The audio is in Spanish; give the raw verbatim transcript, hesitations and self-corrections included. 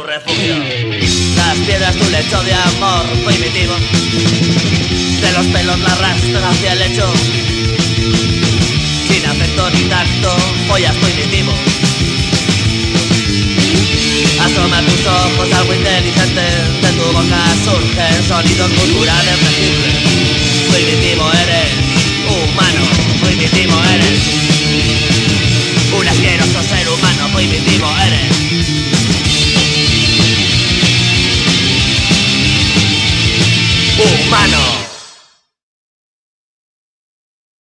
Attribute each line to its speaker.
Speaker 1: tu refugio. Las piedras tu lecho de amor primitivo. De los pelos la arrastra hacia el lecho. Sin afecto ni tacto, follas primitivo. Asoma tus ojos algo inteligente. De tu boca surgen sonidos culturales flexibles. Primitivo eres, humano, primitivo eres. Un asqueroso ser humano, primitivo eres. Humano.